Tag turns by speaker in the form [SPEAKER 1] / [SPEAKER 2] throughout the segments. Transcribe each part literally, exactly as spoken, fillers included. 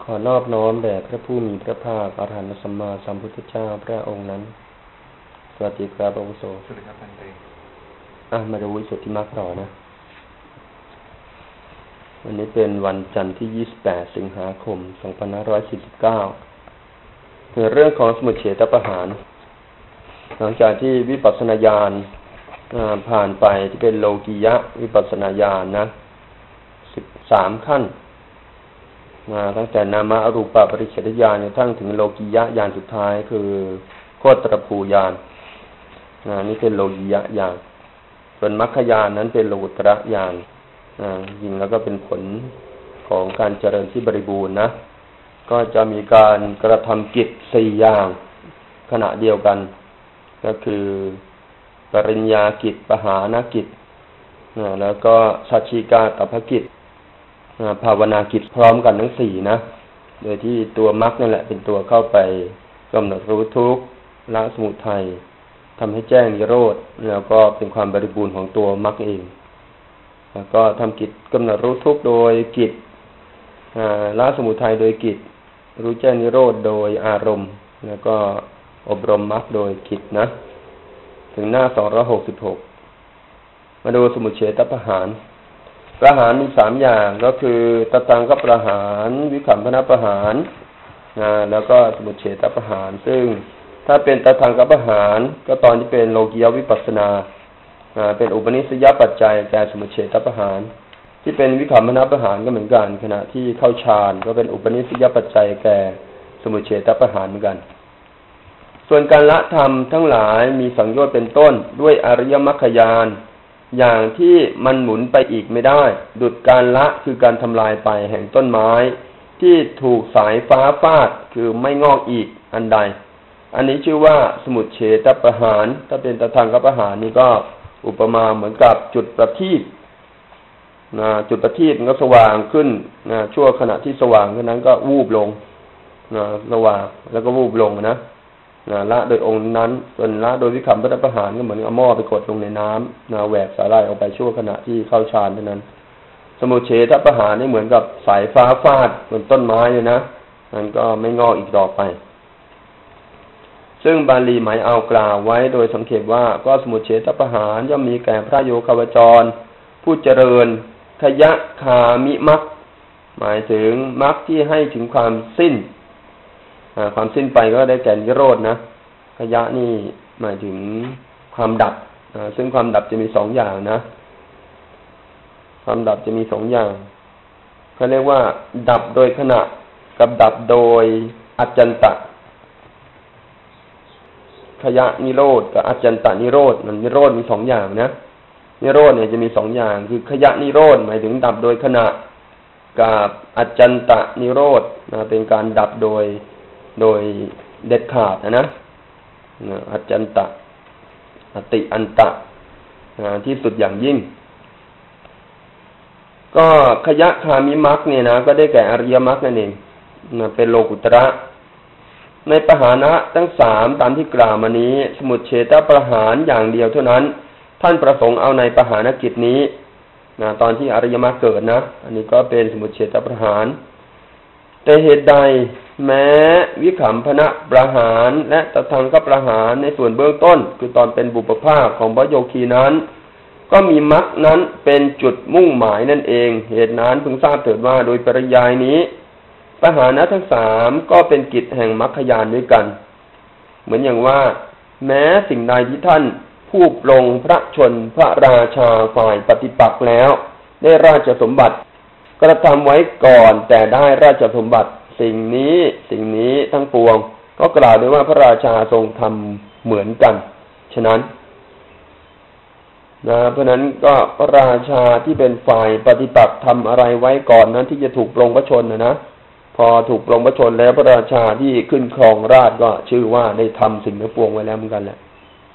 [SPEAKER 1] ขอนอบน้อมแด่พระผู้มีพระภาคอรหันตสัมมาสัมพุทธเจ้าพระองค์นั้นสวัสดีครับอาวุโส
[SPEAKER 2] สวัสดีครับท่านเต
[SPEAKER 1] อ่ะมาดูวิสุทธิมรรคต่อนะวันนี้เป็นวันจันทร์ที่ยี่สิบแปดสิงหาคมสองพันห้าร้อยสี่สิบเก้าคือเรื่องของสมุจเฉทประหารหลังจากที่วิปัสสนาญาณผ่านไปที่เป็นโลกียะวิปัสสนาญาณนะสิบสามขั้นมาตั้งแต่นามะอรูปปริเฉทญาณจนทั้งถึงโลกียะญาณสุดท้ายคือโคตรภูญาณนี่เป็นโลกียะญาณส่วนมรรคญาณนั้นเป็นโลกุตระญาณจริงแล้วก็เป็นผลของการเจริญที่บริบูรณ์นะก็จะมีการกระทำกิจสี่อย่างขณะเดียวกันก็คือปริญญากิจปหานกิจแล้วก็สัจฉิกาตภกิจภาวนากิจพร้อมกันทั้งสี่นะโดยที่ตัวมรรคนั่นแหละเป็นตัวเข้าไปกำหนดรู้ทุกข์ละสมุทัยทำให้แจ้งนิโรธแล้วก็เป็นความบริบูรณ์ของตัวมรรคเองแล้วก็ทำกิจกำหนดรู้ทุกข์โดยกิจละสมุทัยโดยกิจรู้แจ้งนิโรธโดยอารมณ์แล้วก็อบรมมรรคโดยกิจนะถึงหน้าสองร้อยหกสิบหกมาดูสมุจเฉทประหารประหารมีสามอย่างก็คือตตังคประหารวิคัมพนประหารนะแล้วก็สมุจเฉทประหารซึ่งถ้าเป็นตตังคประหารก็ตอนที่เป็นโลกียวิปัสสนาเป็นอุปนิสัยปัจจัยแก่สมุจเฉทประหารที่เป็นวิคัมพนประหารก็เหมือนกันขณะที่เข้าฌานก็เป็นอุปนิสัยปัจจัยแก่สมุจเฉทประหารเหมือนกันส่วนการละธรรมทั้งหลายมีสังโยชน์เป็นต้นด้วยอริยมรรคญาณอย่างที่มันหมุนไปอีกไม่ได้ดุจการละคือการทำลายไปแห่งต้นไม้ที่ถูกสายฟ้าฟาดคือไม่งอกอีกอันใดอันนี้ชื่อว่าสมุจเฉทประหารถ้าเป็นตทังคประหารนี่ก็อุปมาเหมือนกับจุดประทีปนะจุดประทีปมันก็สว่างขึ้นนะชั่วขณะที่สว่างเท่านั้นก็วูบลงนะสว่างแล้วก็วูบลงนะนะละโดยองค์นั้นส่วนละโดยวิคัมพนประหารก็เหมือนเอาหม้อไปกดลงในน้ำนะแหวกสาหร่ายออกไปชั่วขณะที่เข้าฌานเท่านั้นสมุจเฉทประหารนี่เหมือนกับสายฟ้าฟาดบนต้นไม้เลยนะมันก็ไม่งอกอีกต่อไปซึ่งบาลีหมายเอากล่าวไว้โดยสังเขปว่าก็สมุจเฉทประหารย่อมมีแก่พระโยคาวจรผู้เจริญทยคามิมรรคหมายถึงมรรคที่ให้ถึงความสิ้นความสิ้นไปก็ได้แก่นิโรธนะขยะนี่หมายถึงความดับซึ่งความดับจะมีสองอย่างนะความดับจะมีสองอย่างเขาเรียกว่าดับโดยขณะกับดับโดยอจันตะขยะนิโรธกับอจันตะนิโรธมันนิโรธมีสองอย่างนะนิโรธเนี่ยจะมีสองอย่างคือขยะนิโรธหมายถึงดับโดยขณะกับอจันตะนิโรธนะเป็นการดับโดยโดยเด็ดขาดนะนะอจันตะอติอันตะที่สุดอย่างยิ่งก็ขยะคามิมรรคเนี่ยนะก็ได้แก่อริยมรรคนั่นเองนะเป็นโลกุตระในปหานะทั้งสามตามที่กล่าวมานี้สมุจเฉทประหารอย่างเดียวเท่านั้นท่านประสงค์เอาในปหานกิจนี้นะตอนที่อริยมรรคเกิดนะอันนี้ก็เป็นสมุจเฉทประหารแต่เหตุใดแม้วิคัมพนประหารและตทังคประหารในส่วนเบื้องต้นคือตอนเป็นบุปภาคของพระโยคีนั้นก็มีมรรคนั้นเป็นจุดมุ่งหมายนั่นเองเหตุนั้นพึงทราบเถิดว่าโดยปริยายนี้ปหานะทั้งสามก็เป็นกิจแห่งมรรคญาณด้วยกันเหมือนอย่างว่าแม้สิ่งใดที่ท่านผู้ปลงพระชนพระราชาฝ่ายปฏิปักษ์แล้วได้ราชสมบัติกระทำไว้ก่อนแต่ได้ราชสมบัติสิ่งนี้สิ่งนี้ทั้งปวงก็กล่าวด้วยว่าพระราชาทรงทำเหมือนกันฉะนั้นนะเพราะนั้นก็พระราชาที่เป็นฝ่ายปฏิปักษ์ทำอะไรไว้ก่อนนั้นที่จะถูกปลงพระชนนะนะพอถูกปลงพระชนแล้วพระราชาที่ขึ้นครองราชย์ก็ชื่อว่าได้ทำสิ่งทั้งปวงไว้แล้วเหมือนกันแหละ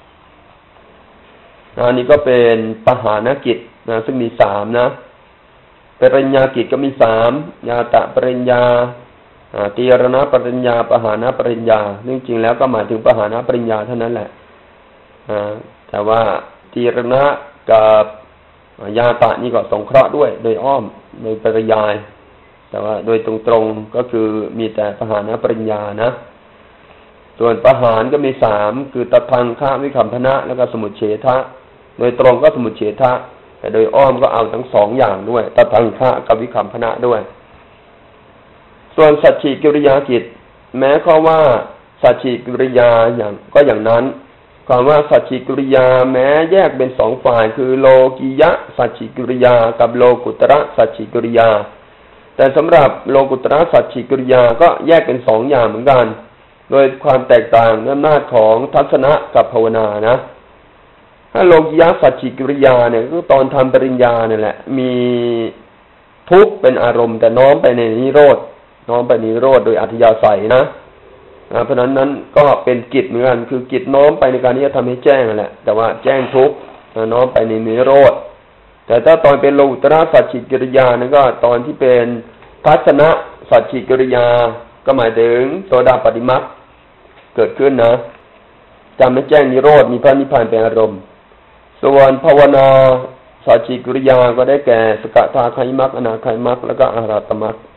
[SPEAKER 1] อันนี้ก็เป็นปหานกิจนะซึ่งมีสามนะปริญญากิจก็มีสามญาตะปริญญาตีรณปริญญาปหานปริญญาจริงๆแล้วก็หมายถึงปหานปริญญาเท่านั้นแหละแต่ว่าตีรณะกับญาตะนี่ก็สงเคราะห์ด้วยโดยอ้อมโดยปริยายแต่ว่าโดยตรงๆก็คือมีแต่ปหานปริญญานะส่วนปหานก็มีสามคือตทังคะวิคัมพนะแล้วก็สมุจเฉทะโดยตรงก็สมุจเฉทะแต่โดยอ้อมก็เอาทั้งสองอย่างด้วยตทังคะกับวิคัมพนะด้วยส่วนสัจฉิกิริยากิจแม้ข้อว่าสัจฉิกิริยาอย่างก็อย่างนั้นความว่าสัจฉิกิริยาแม้แยกเป็นสองฝ่ายคือโลกิยะสัจฉิกิริยากับโลกุตระสัจฉิกิริยาแต่สำหรับโลกุตระสัจฉิกิริยาก็แยกเป็นสองอย่างเหมือนกันโดยความแตกต่างอำนาจของทัศนะกับภาวนานะถ้าโลกิยะสัจฉิกิริยาเนี่ยก็ตอนทำปริญญาเนี่ยแหละมีทุกข์เป็นอารมณ์แต่น้อมไปในนิโรธน้อมไปนิโรธโดยอัธยาศัยนะเพราะฉะนั้นนั้นก็เป็นกิจเหมือนกันคือกิจน้อมไปในการที่จะทำให้แจ้งแหละแต่ว่าแจ้งทุกข์น้อมไปในนิโรธแต่ถ้าตอนเป็นโลกุตระสัจฉิกิริยานั้นก็ตอนที่เป็นทัศนะสัจฉิกิริยาก็หมายถึงโสดาปัตติมรรคเกิดขึ้นนะจำให้แจ้งนิโรธมีพระนิพพานเป็นอารมณ์ส่วนภาวนาสัจฉิกิริยาก็ได้แก่สกทาคามิมรรคอนาคามิมรรคแล้วก็อรหัตมรรค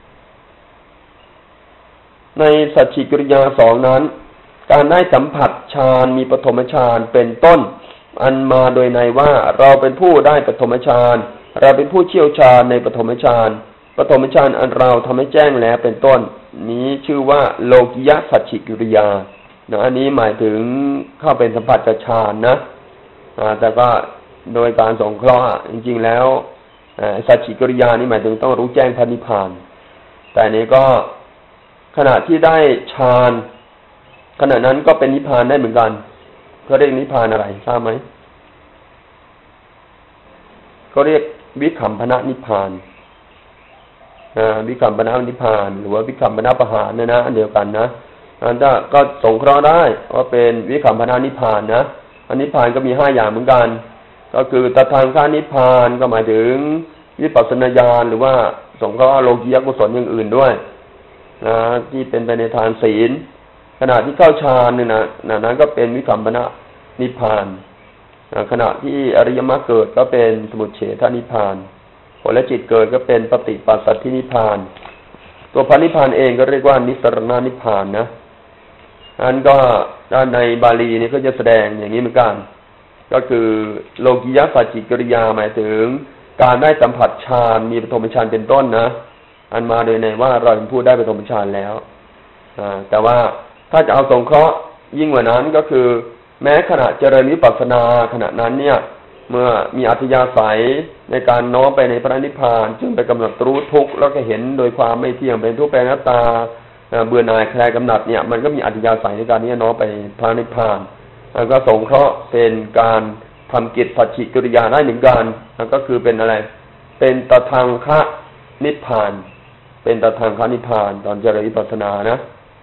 [SPEAKER 1] ในสัจฉิกิริยาสองนั้นการได้สัมผัสฌานมีปฐมฌานเป็นต้นอันมาโดยในว่าเราเป็นผู้ได้ปฐมฌานเราเป็นผู้เชี่ยวชาญในปฐมฌานปฐมฌานอันเราทำให้แจ้งแล้วเป็นต้นนี้ชื่อว่าโลกิยะสัจฉิกิริยานะอันนี้หมายถึงเข้าเป็นสัมผัสกับฌานนะแต่ก็โดยการสงเคราะห์จริงๆแล้วสัจฉิกิริยานี่หมายถึงต้องรู้แจ้งพระนิพพานแต่นี้ก็ขณะที่ได้ฌานขณะนั้นก็เป็นนิพพานได้เหมือนกันเขาเรียกนิพพานอะไรทราบไหมเขาเรียกวิคัมพนะนิพพานวิคัมพนะนิพพานหรือว่าวิคัมพนะปหานนะนะอันเดียวกันนะอันนั้นก็สงเคราะห์ได้ว่าเป็นวิคัมพนะนิพพานนะอันนิพพานก็มีห้าอย่างเหมือนกันก็คือตทังคะนิพพานก็หมายถึงวิปัสสนาญาณหรือว่าสงเคราะห์โลกิยกุศลอย่างอื่นด้วยนะที่เป็นไปในทานศีลขณะที่เข้าฌานเนี่ยนะนั้นก็เป็นวิคัมพนะนิพพานขณะที่อริยมรรคเกิดก็เป็นสมุจเฉทนิพพานผลจิตเกิดก็เป็นปฏิปัสสัทธินิพพานตัวพระนิพพานเองก็เรียกว่านิสรณนิพพานนะอันก็ด้านในบาลีนี่ก็จะแสดงอย่างนี้เหมือนกันก็คือโลกิยะสัจฉิกิริยาหมายถึงการได้สัมผัสฌานมีปฐมฌานเป็นต้นนะอันมาโดยในว่าเราเป็นผู้ได้ปฐมฌานแล้วแต่ว่าถ้าจะเอาสงเคราะห์ยิ่งกว่านั้นก็คือแม้ขณะเจริญวิปัสสนาขณะนั้นเนี่ยเมื่อมีอัธยาศัยในการน้อมไปในพระนิพพานจึงไปกำหนดรู้ทุกข์แล้วก็เห็นโดยความไม่เที่ยงเป็นทุกข์เป็นอนัตตาเบื่อหน่ายคลายกำหนัดเนี่ยมันก็มีอัธยาศัยในการนี้น้อมไปพระนิพพานแล้วก็สงเคราะห์เป็นการทำกิจสัจฉิกิริยาได้เหมือนกันแล้วก็คือเป็นอะไรเป็นตทังคะนิพพานเป็นตทังคะนิพพานตอนเจริญวิปัสสนานะ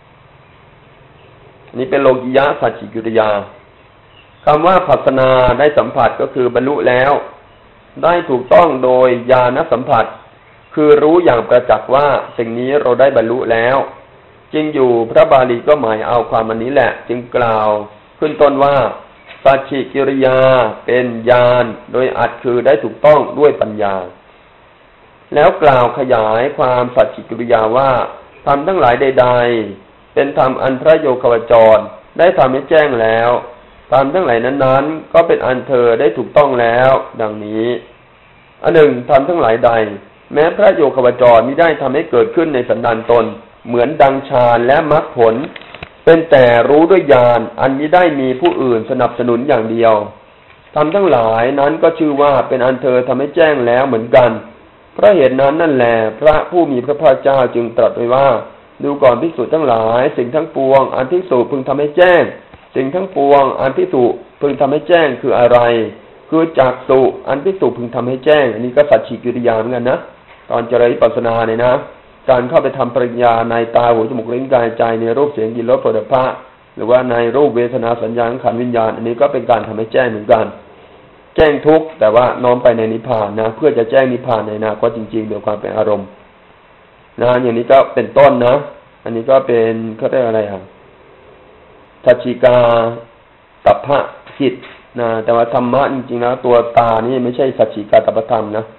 [SPEAKER 1] นี่เป็นโลกิยะสัจฉิกิริยาคำว่าภัสสนาได้สัมผัสก็คือบรรลุแล้วได้ถูกต้องโดยญาณสัมผัสคือรู้อย่างประจักษ์ว่าสิ่งนี้เราได้บรรลุแล้วจริงอยู่พระบาลีก็หมายเอาความอันนี้แหละจึงกล่าวขึ้นต้นว่าสัจฉิกิริยาเป็นญาณโดยอัดคือได้ถูกต้องด้วยปัญญาแล้วกล่าวขยายความสัจฉิกิริยาว่าธรรมทั้งหลายใดๆเป็นธรรมอันพระโยคาวจรได้ทำให้แจ้งแล้วธรรมทั้งหลายนั้นๆก็เป็นอันเธอได้ถูกต้องแล้วดังนี้อันหนึ่งธรรมทั้งหลายใดแม้พระโยคาวจรมิได้ทำให้เกิดขึ้นในสันดานตนเหมือนดังฌานและมรรคผลเป็นแต่รู้ด้วยญาณอันมิได้มีผู้อื่นสนับสนุนอย่างเดียวธรรมทั้งหลายนั้นก็ชื่อว่าเป็นอันเธอทำให้แจ้งแล้วเหมือนกันเพราะเหตุนั้นนั่นแหละพระผู้มีพระภาคเจ้าจึงตรัสไว้ว่าดูก่อนภิกษุทั้งหลายสิ่งทั้งปวงอันภิกษุพึงทำให้แจ้งสิ่งทั้งปวงอันภิกษุพึงทำให้แจ้งคืออะไรคือจักษุอันภิกษุพึงทำให้แจ้งอันนี้ก็สัจฉิกิริยาเหมือนกันนะตอนเจริญวิปัสสนาเนี่ยนะการเข้าไปทำปริญญาในตาหูจมูกลิ้นกายใจในรูปเสียงกลิ่นรสโผฏฐัพพะหรือว่าในรูปเวทนาสัญญาสังขารวิญญาณอันนี้ก็เป็นการทำให้แจ้งเหมือนกันแจ้งทุกข์แต่ว่าน้อมไปในนิพพานนะเพื่อจะแจ้งนิพพานในอนาคตจริงๆโดยความเป็นอารมณ์นะอย่างนี้ก็เป็นต้นนะอันนี้ก็เป็นเขาเรียกอะไรอ่ะสัจฉิกาตัพพะจิตนะแต่ว่าธรรมะจริงๆแล้วตัวตานี่ไม่ใช่สัจฉิกาตัพพธรรมนะ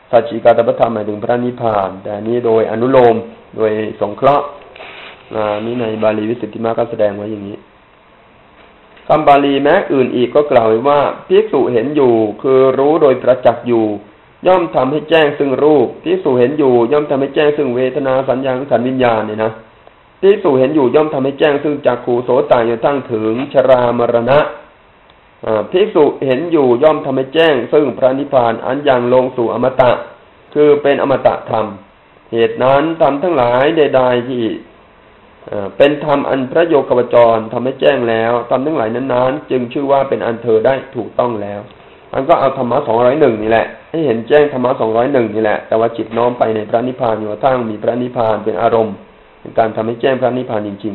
[SPEAKER 1] สัจจิกาตปธรรมหมายถึงพระนิพพานแต่นี้โดยอนุโลมโดยสงเคราะห์นี่ในบาลีวิสุทธิมรรคก็แสดงไว้อย่างนี้คำบาลีแม้อื่นอีกก็กล่าวไว้ว่าภิกษุเห็นอยู่คือรู้โดยประจักษ์อยู่ย่อมทำให้แจ้งซึ่งรูปภิกษุเห็นอยู่ย่อมทำให้แจ้งซึ่งเวทนาสัญญาสังขารวิญญาณเนี่ยนะภิกษุเห็นอยู่ย่อมทำให้แจ้งซึ่งจักขุโสตจนทั้งถึงชรามรณะภิกษุเห็นอยู่ย่อมทำให้แจ้งซึ่งพระนิพพานอันยังลงสู่อมตะคือเป็นอมตะธรรมเหตุนั้นธรรมทั้งหลายใดๆที่เป็นธรรมอันพระโยคาวจรทำให้แจ้งแล้วธรรมทั้งหลายนั้นๆจึงชื่อว่าเป็นอันเธอได้ถูกต้องแล้วมันก็เอาธรรมะสองร้อยเอ็ดนี่แหละให้เห็นแจ้งธรรมะสองร้อยเอ็ดนี่แหละแต่ว่าจิตน้อมไปในพระนิพพานอยู่ทั้งมีพระนิพพานเป็นอารมณ์เป็นการทำให้แจ้งพระนิพพานจริง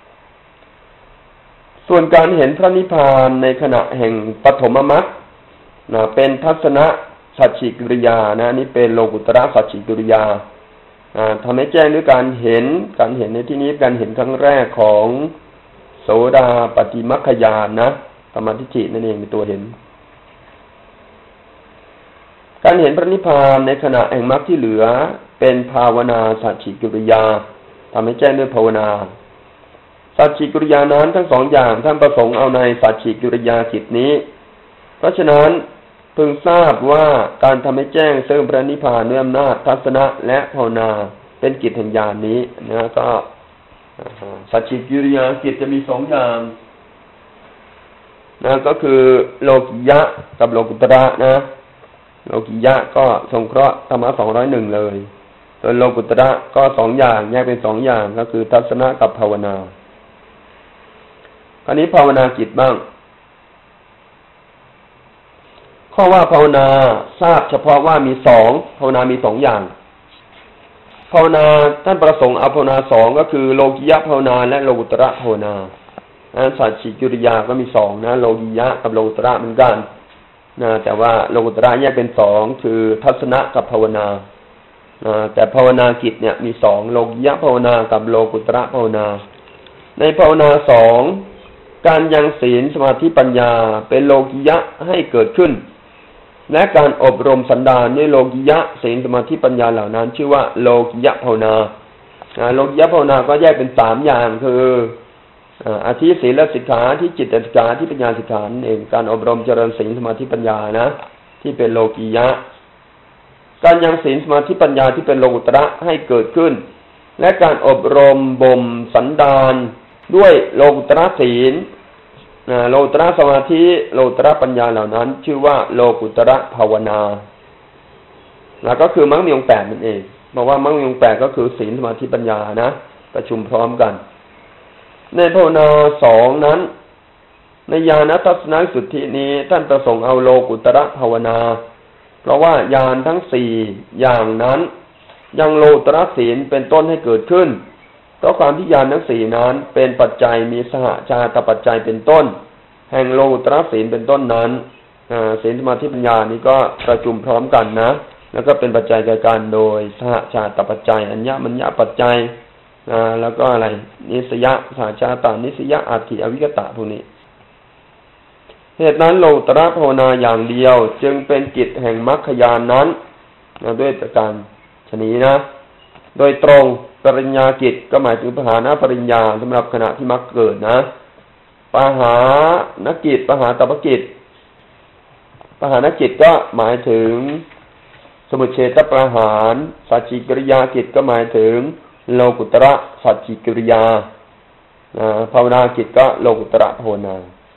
[SPEAKER 1] ๆส่วนการเห็นพระนิพพานในขณะแห่งปฐมมรรคนะเป็นทัศนะสัจฉิกิริยานะนี่เป็นโลกุตระสัจฉิกิริยาทำให้แจ้งด้วยการเห็นการเห็นในที่นี้การเห็นครั้งแรกของโสดาปัตติมัคคญาณนะธรรมทิฏฐินั่นเองเป็นตัวเห็นการเห็นพระนิพพานในขณะแห่งมรรคที่เหลือเป็นภาวนาสัจฉิกิริยาทำให้แจ้งด้วยภาวนาสัจฉิกิริยานั้นทั้งสองอย่างท่านประสงค์เอาในสัจฉิกิริยาจิตนี้เพราะฉะนั้นพึงทราบว่าการทำให้แจ้งซึ่งพระนิพพานด้วยอำนาจทัศนะและภาวนาเป็นกิจแห่งญาณนี้นะก็สัจฉิกิริยากิจจะมีสองอย่างนะก็คือโลกิยะกับโลกุตระนะโลกิยะก็สงเคราะห์ธรรมะสองร้อยเอ็ดเลยส่วนโลกุตระก็สองอย่างแยกเป็นสองอย่างก็คือทัศนะกับภาวนาคราวนี้ภาวนาจิตบ้างข้อว่าภาวนาทราบเฉพาะว่ามีสองภาวนามีสองอย่างภาวนาท่านประสงค์เอาภาวนาสองก็คือโลกิยะภาวนาและโลกุตระภาวนาอันสัจฉิกิริยาก็มีสองนะโลกิยะกับโลกุตระเหมือนกันนะแต่ว่าโลกุตระแยกเป็นสองคือทัศนะกับภาวนานะแต่ภาวนาจิตเนี่ยมีสองโลกิยะภาวนากับโลกุตระภาวนาในภาวนาสองการยังศีลสมาธิปัญญาเป็นโลกิยะให้เกิดขึ้นและการอบรมสันดานด้วยโลกิยะศีลสมาธิปัญญาเหล่านั้นชื่อว่าโลกิยะภาวนาโลกิยะภาวนาก็แยกเป็นสามอย่างคืออธิศีลสิกขาที่จิตสิกขาที่ปัญญาสิกขาเองการอบรมเจริญศีลสมาธิปัญญานะที่เป็นโลกิยะการยังศีลสมาธิปัญญาที่เป็นโลกุตระให้เกิดขึ้นและการอบรมบ่มสันดานด้วยโลกุตระศีลโลกุตระสมาธิโลกุตระปัญญาเหล่านั้นชื่อว่าโลกุตระภาวนาแล้วก็คือมรรคมีองค์แปดนั่นเองเพราะว่ามรรคมีองค์แปดก็คือศีลสมาธิปัญญานะประชุมพร้อมกันในภาวนาสองนั้นในญาณทัศนวิสุทธินี้ท่านประสงค์เอาโลกุตระภาวนาเพราะว่าญาณทั้งสี่อย่างนั้นยังโลกุตระศีลเป็นต้นให้เกิดขึ้นเพราะความที่ญาณทั้งสี่นั้นเป็นปัจจัยมีสหชาตปัจจัยเป็นต้นแห่งโลกุตระศีลเป็นต้นนั้นศีลสมาธิปัญญานี้ก็ประชุมพร้อมกันนะแล้วก็เป็นปัจจัยแก่กันโดยสหชาตปัจจัยอัญญมัญญปัจจัยแล้วก็อะไรนิสยะสหชาตานิสยะอาทิอวิกตะพวกนี้เหตุนั้นโลกุตระภาวนาอย่างเดียวจึงเป็นกิจแห่งมรรคญาณนั้นด้วยประการฉะนี้นะโดยตรงปริญญากิจก็หมายถึงปหานปริญญาสำหรับขณะที่มรรคเกิดนะปหานกิจปหาตปกิจปหานกิจก็หมายถึงสมุจเฉทประหารสัจฉิกิริยากิจก็หมายถึงโลกุตระสัจฉิกิริยาภาวนากิจก็โลกุตระภาวนา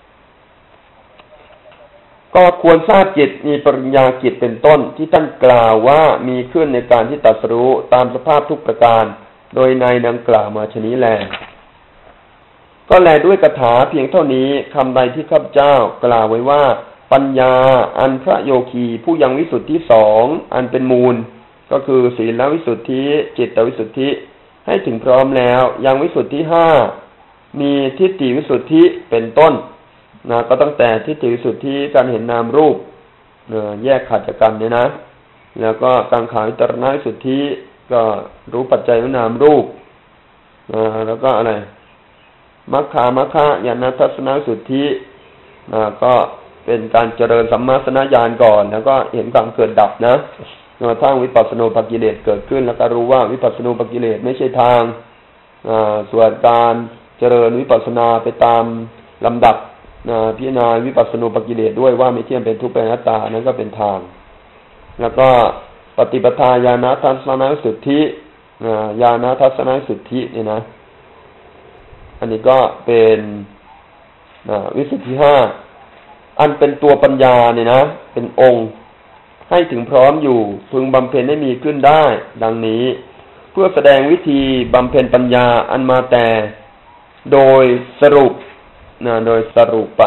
[SPEAKER 1] ก็ควรทราบจิตมีปริญญากิจเป็นต้นที่ท่านกล่าวว่ามีขึ้นในการที่ตรัสรู้ตามสภาพทุกประการโดยในดังกล่าวมาชนี้แลก็แลด้วยคาถาเพียงเท่านี้คำใดที่ข้าพเจ้ากล่าวไว้ว่าปัญญาอันพระโยคีผู้ยังวิสุทธิสองอันเป็นมูลก็คือศีลวิสุทธิจิตวิสุทธิให้ถึงพร้อมแล้วยังวิสุทธิห้ามีทิฏฐิวิสุทธิเป็นต้นนะก็ตั้งแต่ทิฏฐิวิสุทธิการเห็นนามรูปแยกขาดจากกันเนี่ยนะแล้วก็กังขาวิตรณวิสุทธิก็รู้ปัจจัยของนามรูปแล้วก็อะไรมัคคามัคคะญาณทัศนวิสุทธิก็เป็นการเจริญสัมมาสัญญาณก่อนแล้วก็เห็นความเกิดดับนะกระทั่งวิปัสสนูปกิเลสเกิดขึ้นแล้วก็รู้ว่าวิปัสสนูปกิเลสไม่ใช่ทางส่วนการเจริญวิปัสสนาไปตามลำดับพิจารณาวิปัสสนูปกิเลสด้วยว่าไม่เที่ยงเป็นทุกข์เป็นอนัตตานั้นก็เป็นทางแล้วก็ปฏิปทาญาณทัศนวิสุทธิญาณทัศนวิสุทธิเนี่ยนะอันนี้ก็เป็นวิสุทธิห้าอันเป็นตัวปัญญาเนี่ยนะเป็นองค์ให้ถึงพร้อมอยู่พึงบำเพ็ญให้มีขึ้นได้ดังนี้เพื่อแสดงวิธีบำเพ็ญปัญญาอันมาแต่โดยสรุปนะโดยสรุปะ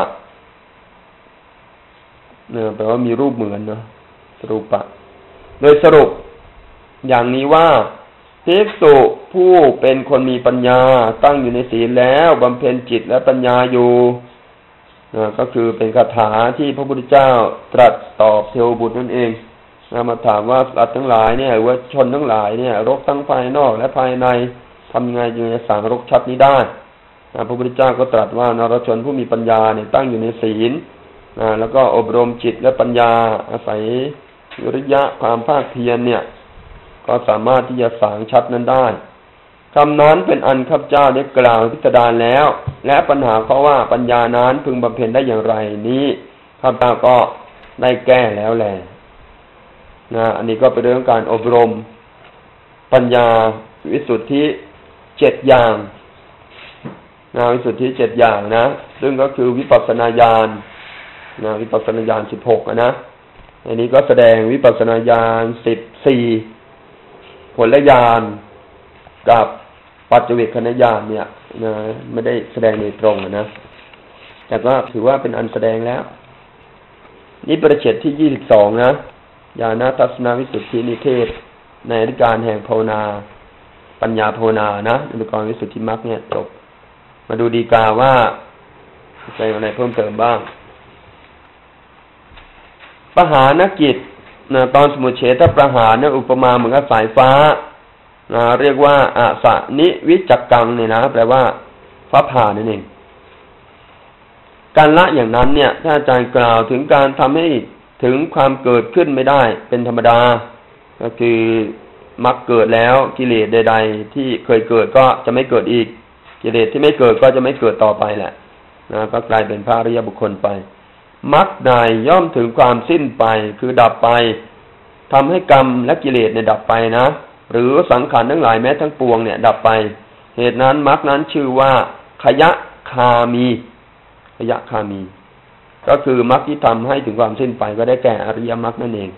[SPEAKER 1] นะแปลว่ามีรูปเหมือนนะสรุปะโดยสรุปอย่างนี้ว่าภิกษุผู้เป็นคนมีปัญญาตั้งอยู่ในศีลแล้วบำเพ็ญจิตและปัญญาอยู่นะก็คือเป็นคาถาที่พระพุทธเจ้าตรัสตอบเทวบุตรนั่นเองนะมาถามว่าสัตว์ทั้งหลายเนี่ยหรือว่าชนทั้งหลายเนี่ยรกทั้งภายนอกและภายในทำยังไงจึงจะสางรกชัดนี้ได้นะพระพุทธเจ้าก็ตรัสว่านรชนผู้มีปัญญาเนี่ยตั้งอยู่ในศีลนะแล้วก็อบรมจิตและปัญญาอาศัยวิริยะความภาคเพียรเนี่ยก็สามารถที่จะสางชัดนั้นได้คำนั้นเป็นอันข้าพเจ้าได้กล่าวพิจารณาแล้วและปัญหาเพราะว่าปัญญานั้นพึงบำเพ็ญได้อย่างไรนี้ข้าพเจ้าก็ได้แก้แล้วแหละนะอันนี้ก็เป็นเรื่องการอบรมปัญญาวิสุทธิเจ็ดอย่างนะวิสุทธิเจ็ดอย่างนะซึ่งก็คือวิปัสสนาญาณนะวิปัสสนาญาณสิบหกนะอันนี้ก็แสดงวิปัสสนาญาณสิบสี่ผลญาณกับปัจเจกขณญาณเนี่ยนะไม่ได้แสดงโดยตรงนะแต่ก็ถือว่าเป็นอันแสดงแล้วนี่ประเฉดที่ยี่สิบสองนะญาณทัศนวิสุทธินิเทศในอธิการแห่งภาวนาปัญญาภาวนานะในกรวิสุทธิมรรคเนี่ยจบมาดูดีกาว่าใส่อะไรเพิ่มเติมบ้างปหานกิจนะตอนสมุจเฉทประหารเนี่ยอุปมาเหมือนกับสายฟ้านะเรียกว่าอาสะนิวิจักกังเนี่ยนะแปลว่าฟ้าผ่านั่นเองการละอย่างนั้นเนี่ยถ้าอาจารย์กล่าวถึงการทำให้ถึงความเกิดขึ้นไม่ได้เป็นธรรมดาก็คือมรรคเกิดแล้วกิเลสใดๆที่เคยเกิดก็จะไม่เกิดอีกกิเลสที่ไม่เกิดก็จะไม่เกิดต่อไปแหละนะก็กลายเป็นพระอริยบุคคลไปมรรคใดย่อมถึงความสิ้นไปคือดับไปทำให้กรรมและกิเลสเนี่ยดับไปนะหรือสังขารทั้งหลายแม้ทั้งปวงเนี่ยดับไปเหตุนั้นมรรคนั้นชื่อว่าขยะคามีขยะคามีก็คือมรรคที่ทำให้ถึงความสิ้นไปก็ได้แก่อริยมรรคนั่นเอง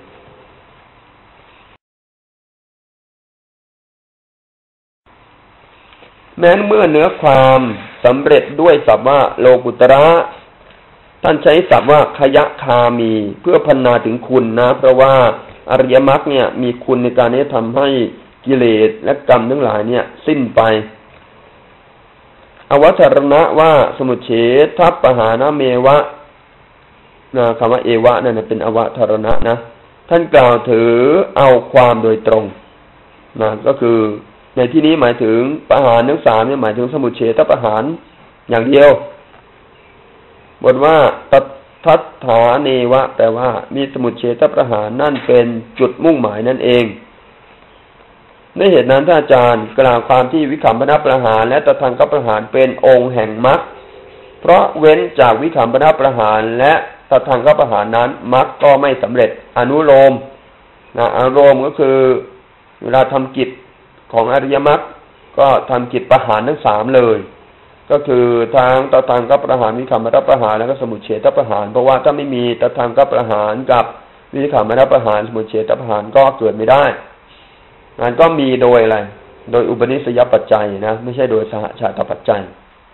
[SPEAKER 1] แม้เมื่อเนื้อความสำเร็จด้วยศัพท์ว่าโลกุตระท่านใช้ศัพท์ว่าขยะคามีเพื่อพรรณนาถึงคุณนะเพราะว่าอริยมรรคเนี่ยมีคุณในการที่ทำให้กิเลสและกรรมทั้งหลายเนี่ยสิ้นไปอวัชรณะว่าสมุจเฉทปหานเมวะนะคำว่าเอวะนั่นเป็นอวัชรณะนะท่านกล่าวถือเอาความโดยตรงนะก็คือในที่นี้หมายถึงปหานทั้งสามเนี่ยหมายถึงสมุจเฉทปหานอย่างเดียวบทว่าตัทัฏฐาเนวะแปลว่ามีสมุจเฉทประหารนั่นเป็นจุดมุ่งหมายนั่นเองในเหตุนั้นท่านอาจารย์กล่าวความที่วิคัมปนประหารและตทังคประหารเป็นองค์แห่งมรรคเพราะเว้นจากวิคัมปนประหารและตทังคประหารนั้นมรรคก็ไม่สำเร็จอนุโลมนะอนุโลมก็คือเวลาทำกิจของอริยมรรคก็ทำกิจประหารทั้งสามเลยก็คือทางตทังคประหารวิคัมปนประหารแล้วก็สมุจเฉทประหารเพราะว่าถ้าไม่มีตทังคประหารกับวิคัมปนประหารสมุจเฉทประหารก็เกิดไม่ได้มันก็มีโดยอะไรโดยอุปนิสัยปัจจัยนะไม่ใช่โดยสหชาตปัจจัย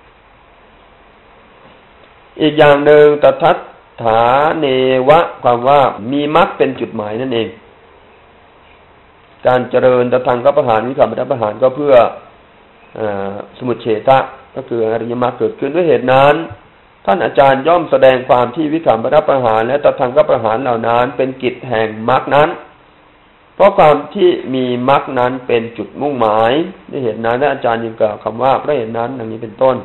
[SPEAKER 1] อีกอย่างหนึ่งตทัฏฐาเนวะความว่ามีมรรคเป็นจุดหมายนั่นเองการเจริญตทังคประหารวิคัมปนประหารก็เพื่อสมุจเฉทะก็คืออริยมรรคเกิดขึ้นด้วยเหตุนั้นท่านอาจารย์ย่อมแสดงความที่วิคัมปนประหารและตทังคประหารเหล่านั้นเป็นกิจแห่งมรรคนั้นเพราะความที่มีมรรคนั้นเป็นจุดมุ่งหมายด้วยเหตุนั้นท่านอาจารย์ยังกล่าวคำว่าเพราะเหตุนั้นอย่างนี้เป็นต้น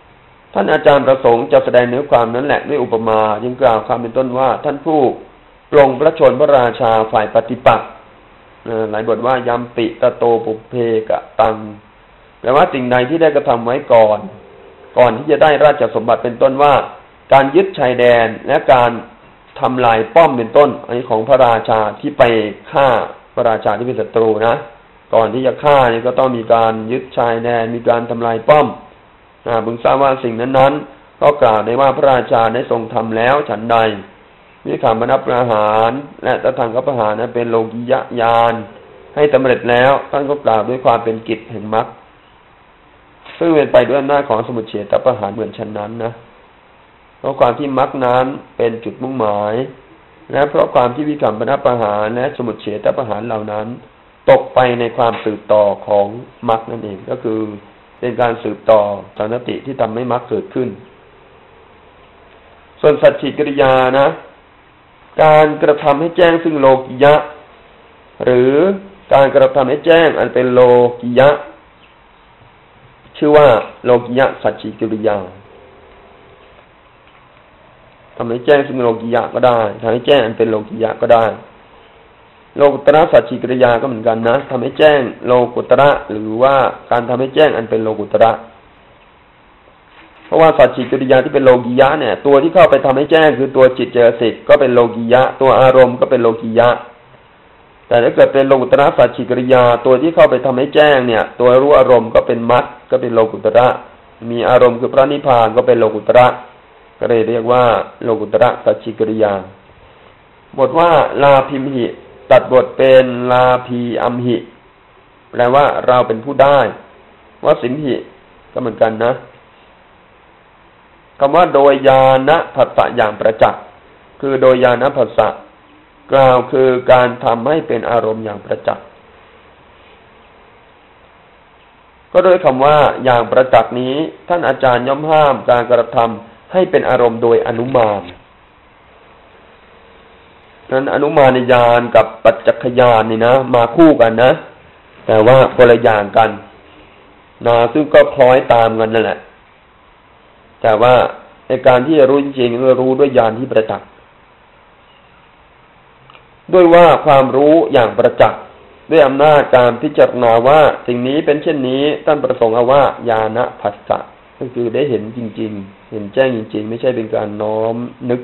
[SPEAKER 1] ท่านอาจารย์ประสงค์จะแสดงเนื้อความนั้นแหละด้วยอุปมายังกล่าวคำเป็นต้นว่าท่านผู้ปลงพระชนพระราชาฝ่ายปฏิปักษ์หลายบทว่ายัมปิตโตปุเพกะตังแปลว่าสิ่งใดที่ได้กระทำไว้ก่อนก่อนที่จะได้ราชสมบัติเป็นต้นว่าการยึดชายแดนและการทำลายป้อมเป็นต้นอันนี้ของพระราชาที่ไปฆ่าพระราชาที่เป็นศัตรูนะก่อนที่จะฆ่านี่ก็ต้องมีการยึดชายแดนมีการทำลายป้อมนะพึงทราบว่าสิ่งนั้นๆก็กล่าวได้ว่าพระราชาได้ทรงทำแล้วฉันใดวิขามนับประหารและตะทางกัปประหารนั้นเป็นโลกิยญาณให้สำเร็จแล้วท่านก็กล่าวด้วยความเป็นกิจแห่งมรรคซึ่งเป็นไปด้วยอำนาจของสมุจเฉทประหารเหมือนฉันนั้นนะเพราะความที่มรรคนั้นเป็นจุดมุ่งหมายและเพราะความที่วิขามนับประหารและสมุจเฉทประหารเหล่านั้นตกไปในความสืบต่อของมรรคนั่นเองก็คือเป็นการสืบต่อสันติที่ทำให้มรรคเกิดขึ้นส่วนสัจฉิกิริยานะการกระทำให้แจ้งซึ่งโลกิยะหรือการกระทำให้แจ้งอันเป็นโลกิยะชื่อว่าโลกิยะสัจฉิกิริยาทำให้แจ้งซึ่งโลกิยะก็ได้ทำให้แจ้งอันเป็นโลกิยะก็ได้โลกุตระสัจฉิกิริยาก็เหมือนกันนะทำให้แจ้งโลกุตระหรือว่าการทำให้แจ้งอันเป็นโลกุตระเพราะว่าสัจฉิกิริยาที่เป็นโลกิยะเนี่ยตัวที่เข้าไปทำให้แจ้งคือตัวจิตเจสิกก็เป็นโลกิยะตัวอารมณ์ก็เป็นโลกิยะแต่ถ้าเกิดเป็นโลกุตระสัจฉิกิริยาตัวที่เข้าไปทำให้แจ้งเนี่ยตัวรู้อารมณ์ก็เป็นมรรคก็เป็นโลกุตระมีอารมณ์คือพระนิพพานก็เป็นโลกุตระก็เลยเรียกว่าโลกุตระสัจฉิกิริยาบทว่าลาภิมหิตัดบทเป็นลาภีอัมหิแปลว่าเราเป็นผู้ได้วสิมหิก็เหมือนกันนะคำว่าโดยญาณผัสสะอย่างประจักษ์คือโดยญาณผัสสะกล่าวคือการทำให้เป็นอารมณ์อย่างประจักษ์ก็โดยคำว่าอย่างประจักษ์นี้ท่านอาจารย์ย่อมห้ามการกระทำให้เป็นอารมณ์โดยอนุมานนั้นอนุมานญาณกับปัจจักขญาณนี่นะมาคู่กันนะแต่ว่าคนละอย่างกันนะซึ่งก็คล้อยตามกันนั่นแหละแต่ว่าในการที่จะรู้จริงๆก็รู้ด้วยญาณที่ประจักษ์ด้วยว่าความรู้อย่างประจักษ์ด้วยอำนาจการพิจารณาว่าสิ่งนี้เป็นเช่นนี้ท่านประสงค์เอาว่าญาณผัสสะก็คือได้เห็นจริงๆเห็นแจ้งจริงๆไม่ใช่เป็นการน้อมนึก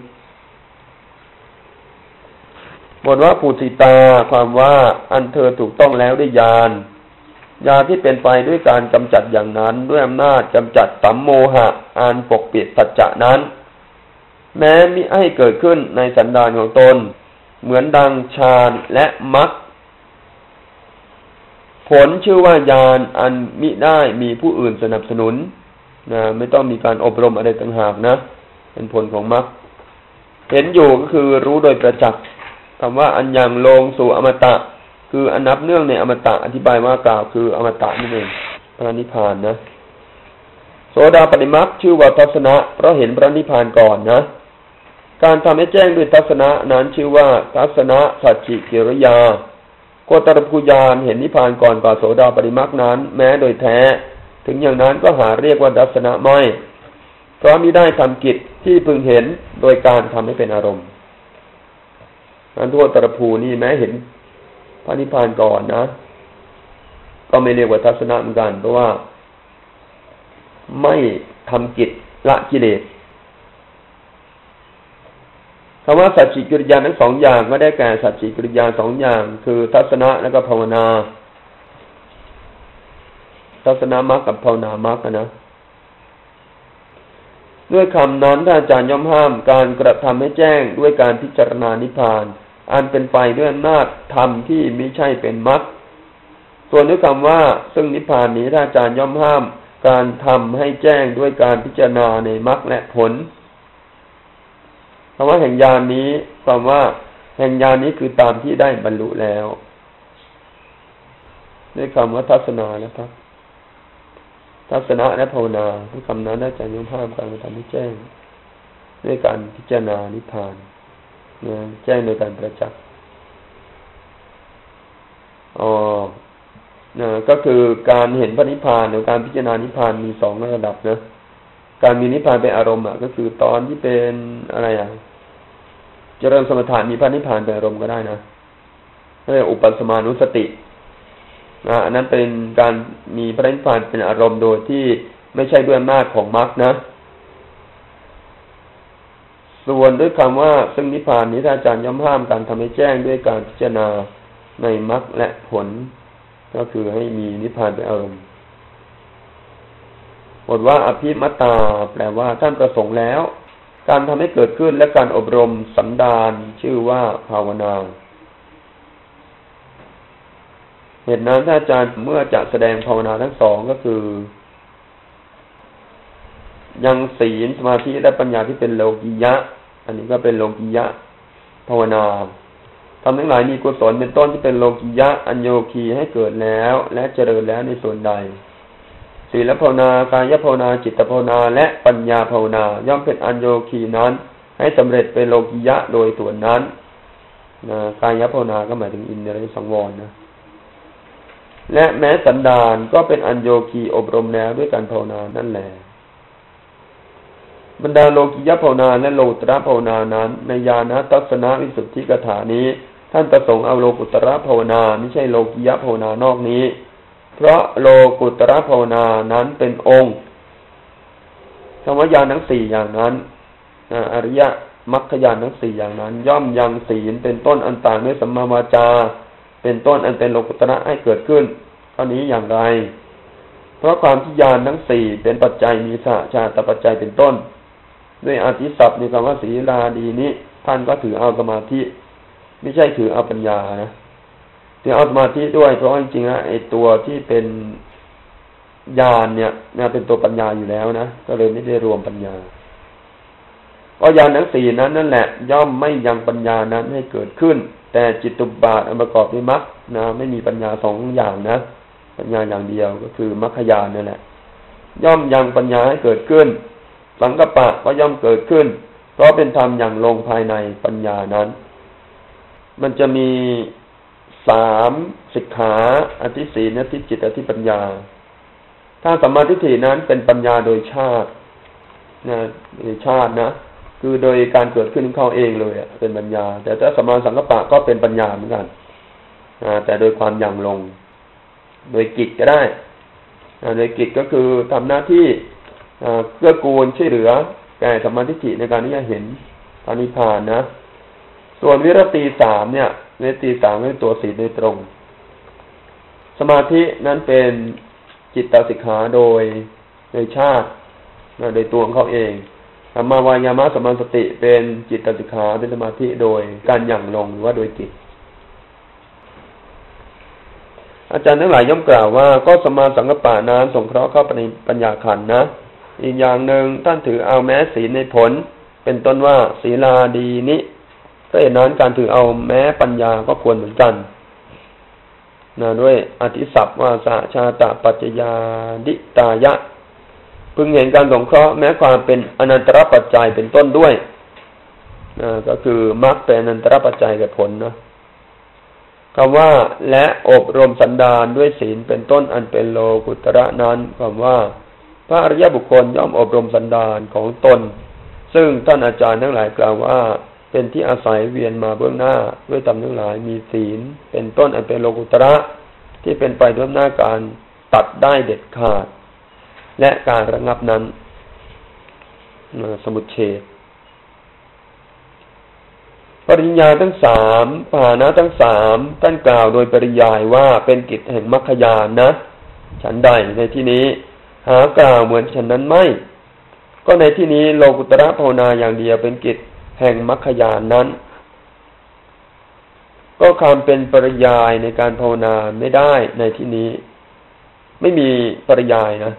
[SPEAKER 1] บทว่าปุถิตาความว่าอันเธอถูกต้องแล้วด้วยญาณญาณที่เป็นไปด้วยการกำจัดอย่างนั้นด้วยอำนาจกำจัดสัมโมหะอันปกปิดสัจจะนั้นแม้มิให้เกิดขึ้นในสันดานของตนเหมือนดังฌานและมรรคผลชื่อว่าญาณอันมิได้มีผู้อื่นสนับสนุนนะไม่ต้องมีการอบรมอะไรต่างหากนะเป็นผลของมรรคเห็นอยู่ก็คือรู้โดยประจักษ์คำว่าอันยังลงสู่อมตะคืออันนับเนื่องในอมตะอธิบายว่ากล่าวคืออมตะนั่นเองพระนิพพานนะโสดาปัตติมรรคชื่อว่าทัศนะเพราะเห็นพระนิพพานก่อนนะการทำให้แจ้งด้วยทัศนะนั้นชื่อว่าทัศนะสัจฉิกิริยาโกตรภูญาณเห็นนิพพานก่อนกว่าโสดาปัตติมรรคนั้นแม้โดยแท้ถึงอย่างนั้นก็หาเรียกว่าทัศนะไม่เพราะมิได้ทำกิจที่พึงเห็นโดยการทำให้เป็นอารมณ์อันโทตรภูนี่แม้เห็นพระนิพพานก่อนนะก็ไม่เรียกว่าทัศนะเหมือนกันเพราะว่าไม่ทำกิจละกิเลสคำว่าสัจฉิกิริยาทั้งสองอย่างก็ได้แก่สัจฉิกิริยาสองอย่างคือทัศนะและก็ภาวนาทัศนมรรคกับภาวนามรรคนะด้วยคำนั้นท่านอาจารย์ย่อมห้ามการกระทำให้แจ้งด้วยการพิจารณานิพพานอันเป็นไปด้วยอำนาจธรรมที่ไม่ใช่เป็นมรรคส่วนด้วยคำว่าซึ่งนิพพานนี้ท่านอาจารย์ย่อมห้ามการทำให้แจ้งด้วยการพิจารณาในมรรคและผลคำว่าแห่งญาณนี้ความว่าแห่งญาณนี้คือตามที่ได้บรรลุแล้วด้วยคำว่าทัศนานะครับทัศนะและภาวนาด้วยคำนั้นอาจารย์ย่อมห้ามการกระทำให้แจ้งด้วยการพิจารณานิพพานแจ้งโดยการประจักษ์อ๋อนะก็คือการเห็นพระนิพพานหรือการพิจารณานิพพานมีสองระดับนะการมีนิพพานเป็นอารมณ์อ่ะก็คือตอนที่เป็นอะไรอ่ะเจริญสมถะมีพระนิพพานเป็นอารมณ์ก็ได้นะเรียกอุปสมานุสตินะอันนั้นเป็นการมีพระนิพพานเป็นอารมณ์โดยที่ไม่ใช่ด้วยอำนาจของมรรคนะส่วนด้วยคำว่าซึ่งนิพพานนี้ท่านอาจารย์ย้ำห้ามการทำให้แจ้งด้วยการพิจารณาในมรรคและผลก็คือให้มีนิพพานเป็นอารมณ์บทว่าอภิมัตตาแปลว่าท่านประสงค์แล้วการทำให้เกิดขึ้นและการอบรมสันดานชื่อว่าภาวนาเหตุนั้นท่านอาจารย์เมื่อจะแสดงภาวนาทั้งสองก็คือยังศีลสมาธิและปัญญาที่เป็นโลกิยะอันนี้ก็เป็นโลกิยะภาวนาทำทั้งหลายมีกุศลเป็นต้นที่เป็นโลกิยะอัญโยคีให้เกิดแล้วและเจริญแล้วในส่วนใดศีลภาวนากายภาวนาจิตภาวนาและปัญญาภาวนาย่อมเป็นอัญโยคีนั้นให้สำเร็จเป็นโลกิยะโดยส่วนนั้นนะกายภาวนาก็หมายถึงอินทรียสังวรนะและแม้สันดานก็เป็นอัญโยคีอบรมแล้วด้วยการภาวนานั่นแหละบรรดาโลกิยภาวนาและโลกุตระภาวนานั้นในญาณทัศนวิสุทธิกถานี้ท่านประสงค์เอาโลกุตระภาวนาไม่ใช่โลกิยภาวนานอกนี้เพราะโลกุตระภาวนานั้นเป็นองค์คำว่าญาณทั้งสี่อย่างนั้นอริยมรรคญาณทั้งสี่อย่างนั้นย่อมยังศีลเป็นต้นอันต่างด้วยสัมมาวาจาเป็นต้นอันเป็นโลกุตระให้เกิดขึ้นข้อนี้อย่างไรเพราะความที่ญาณทั้งสี่เป็นปัจจัยมีสหชาตปัจจัยเป็นต้นด้วยอธิศัพท์ในคำว่าศีลาดีนี้ท่านก็ถือเอาสมาธิไม่ใช่ถือเอาปัญญานะถือเอาสมาธิด้วยเพราะจริงๆนะไอ้ตัวที่เป็นญาณเนี่ยนะเป็นตัวปัญญาอยู่แล้วนะก็เลยไม่ได้รวมปัญญาเพราะญาณทั้งสี่นั้นนั่นแหละย่อมไม่ยังปัญญานั้นให้เกิดขึ้นแต่จิตตุบาทอันประกอบด้วยมรรคนะไม่มีปัญญาสองอย่างนะปัญญาอย่างเดียวก็คือมรรคญาณนั่นแหละย่อมยังปัญญาให้เกิดขึ้นสังกัปปะก็ย่อมเกิดขึ้นเพราะเป็นธรรมอย่างลงภายในปัญญานั้นมันจะมีสามสิกขาอธิศีลอธิจิตอธิปัญญาถ้าสัมมาทิฏฐินั้นเป็นปัญญาโดยชาตินะโดยชาตินะคือโดยการเกิดขึ้นของเขาเองเลยเป็นปัญญาแต่ถ้าสัมมาสังกัปปะก็เป็นปัญญาเหมือนกันนะแต่โดยความอย่างลงโดยกิจก็ได้นะโดยกิจก็คือทำหน้าที่เกื้อกูลช่วยเหลือแก่สัมมาทิฏฐิในการที่จะเห็นพระนิพพานนะส่วนวิรติสามเนี่ยวิรติสามเป็นตัวศีลโดยตรงสมาธินั้นเป็นจิตตสิกขาโดยโดยชาติโดยตัวของเขาเองสัมมาวายามะสัมมาสติเป็นจิตตสิกขาเป็นสมาธิโดยการหยั่งลงหรือว่าโดยจิตอาจารย์ทั้งหลายย่อมกล่าวว่าก็สัมมาสังกัปปะนั้นสงเคราะห์เข้าไปในปัญญาขันธ์นะอีกอย่างหนึ่งท่านถือเอาแม้ศีลในผลเป็นต้นว่าศีลาดีนี้เพราะเหตุนั้นการถือเอาแม้ปัญญาก็ควรเหมือนกันนะด้วยอธิศัพท์ว่าสหชาตปัจจยาดิตายะพึงเห็นการสงเคราะห์แม้ความเป็นอนันตรปัจจัยเป็นต้นด้วยนะก็คือมรรคเป็นอนันตรปัจจัยแก่ผลนะคำว่าและอบรมสันดานด้วยศีลเป็นต้นอันเป็นโลกุตระนั้นคำว่าพระอริยบุคคลย่อมอบรมสันดานของตนซึ่งท่านอาจารย์ทั้งหลายกล่าวว่าเป็นที่อาศัยเวียนมาเบื้องหน้าด้วยธรรมทั้งหลายมีศีลเป็นต้นอันเป็นโลกุตระที่เป็นไปด้วยอำนาจการตัดได้เด็ดขาดและการระงับนั้นสมุจเฉทปริญญาทั้งสามปหานะทั้งสามท่านกล่าวโดยปริยายว่าเป็นกิจแห่งมรรคญาณนะฉันใดในที่นี้หากล่าวเหมือนฉันนั้นไม่ก็ในที่นี้โลกุตระภาวนาอย่างเดียวเป็นกิจแห่งมรรคญาณนั้นก็คำเป็นปริยายในการภาวนาไม่ได้ในที่นี้ไม่มีปริยายนะ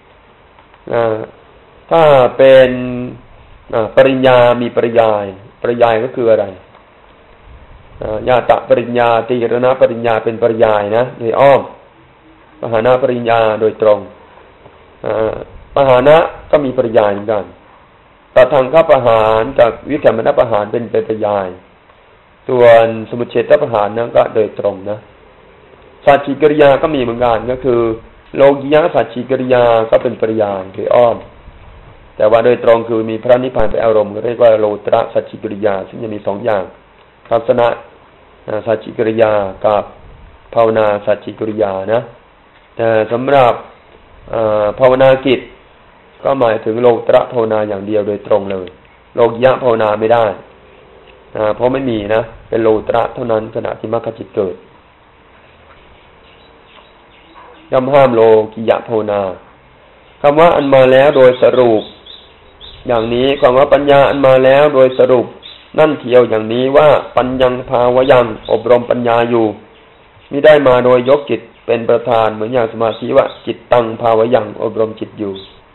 [SPEAKER 1] ถ้าเป็นปริญญามีปริยายปริยายก็คืออะไรญาตะปริญญาตีรณปริญญาเป็นปริยายนะโดยอ้อมปหานะปริญญาโดยตรงปหานะก็มีปริยายเหมือนกันแต่ทางข้าปหารกับวิคัมมนปหารเป็นเป็นปริยายส่วนสมุจเฉทปหารนั้นก็โดยตรงนะสัจฉิกริยาก็มีเหมือนกันก็คือโลกิยะสัจฉิกริยาก็เป็นปริยายโดยอ้อมแต่ว่าโดยตรงคือมีพระนิพพานเป็นอารมณ์เรียกว่าโลตระสัจจิกิริยาซึ่งจะมีสองอย่างทัศนะสัจจิกิริยากับภาวนาสัจจิกิริยานะแต่สำหรับภาวนากิจก็หมายถึงโลตระภาวนาอย่างเดียวโดยตรงเลยโลกิยะภาวนาไม่ได้เพราะไม่มีนะเป็นโลตระเท่านั้นขณะที่มรรคจิตเกิดย่อมห้ามโลกิยะภาวนาคำว่าอันมาแล้วโดยสรุปอย่างนี้ความว่าปัญญาอันมาแล้วโดยสรุปนั่นเทียวอย่างนี้ว่าปัญญังภาวยังอบรมปัญญาอยู่มิได้มาโดยยกจิตเป็นประธานเหมือนอย่างสมาธิว่าจิตตังภาวยังอบรมจิตอยู่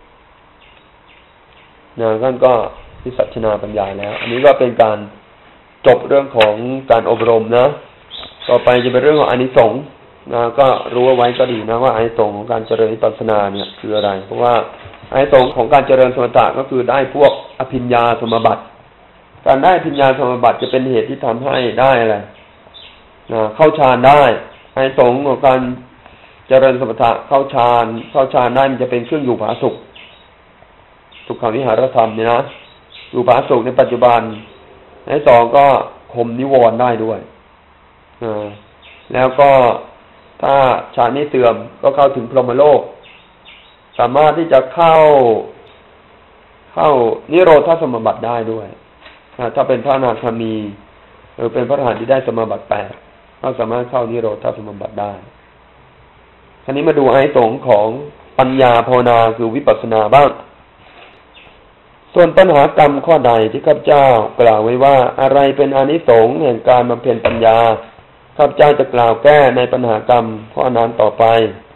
[SPEAKER 1] นะท่านก็วิสัชนาปัญญาแล้วอันนี้ก็เป็นการจบเรื่องของการอบรมนะต่อไปจะเป็นเรื่องของอานิสงส์นะก็รู้เอาไว้ก็ดีนะว่าอานิสงส์ของการเจริญวิปัสสนาเนี่ยคืออะไรเพราะว่าอานิสงส์ของการเจริญสมถะก็คือได้พวกอภิญญาสมบัติการได้อภิญญาสมบัติจะเป็นเหตุที่ทำให้ได้อะไรนะเข้าฌานได้อานิสงส์ของการเจริญสมถะเข้าฌานเข้าฌานได้มันจะเป็นเครื่องอยู่ผาสุกสุขวิหารธรรมเนี่ยนะอยู่ผาสุกในปัจจุบันในสองก็ข่มนิวรณ์ได้ด้วยอ่าแล้วก็ถ้าฌานนี้เสื่อมก็เข้าถึงพรหมโลกสามารถที่จะเข้าเข้านิโรธสมบัติได้ด้วยถ้าเป็นพระอนาคามีหรือเป็นพระอรหันต์ที่ได้สมบัติแปดก็สามารถเข้านิโรธสมบัติได้ทีนี้มาดูอานิสงส์ของปัญญาภาวนาคือวิปัสสนาบ้างส่วนปัญหากรรมข้อใดที่ข้าพเจ้ากล่าวไว้ว่าอะไรเป็นอานิสงส์แห่งการบำเพ็ญปัญญาข้าพเจ้าจะกล่าวแก้ในปัญหากรรมข้อนั้นต่อไป